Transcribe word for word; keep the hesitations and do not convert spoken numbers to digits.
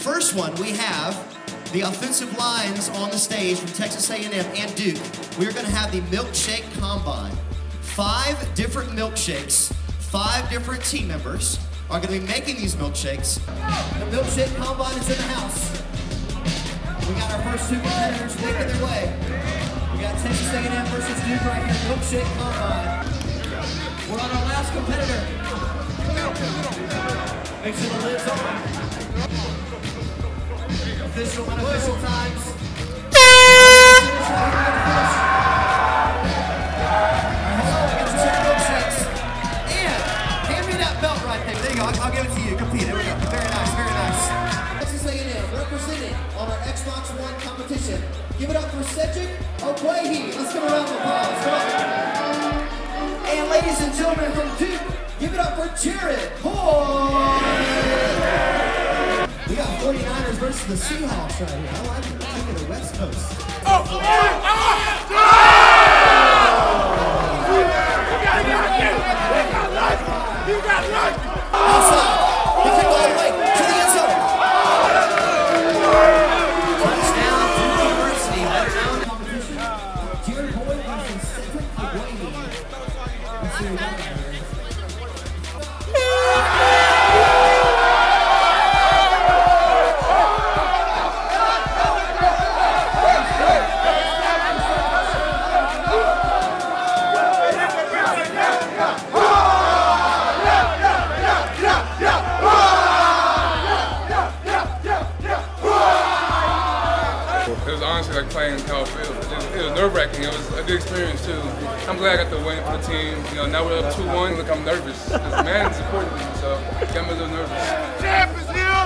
first one, we have the offensive lines on the stage from Texas A and M and Duke. We're going to have the Milkshake Combine. Five different milkshakes, five different team members are going to be making these milkshakes. The Milkshake Combine is in the house. We got our first two competitors making their way. We got Texas A and M versus Duke right here, Milkshake Combine. We're on our last competitor. Make sure the lid's on. Official, unofficial times. And hand me that belt right there. There you go. I'll, I'll give it to you. Compete. There we go. Very nice. Very nice. Texas A and M representing on our Xbox One competition. Give it up for Cedric Ogwehi. Let's give a round of applause. Come on. And ladies and gentlemen from Duke, give it up for Jared Hoy. We got forty-niners versus the Seahawks right here. I like it. Taking the West Coast. Oh! Oh! Oh! Oh! You got lucky! You got lucky! You got lucky! Outside. He kicked all the way to the end zone. Touchdown to the University. Touchdown competition. Jared Hoy versus Cedric Ogwehi. Let's see what we got here. It was honestly like playing in Kyle Field. It was, it was nerve-wracking. It was a good experience too. I'm glad I got the win for the team. You know, now we're up two one. Look, I'm nervous. This man is important to me, so it got me a little nervous. Champions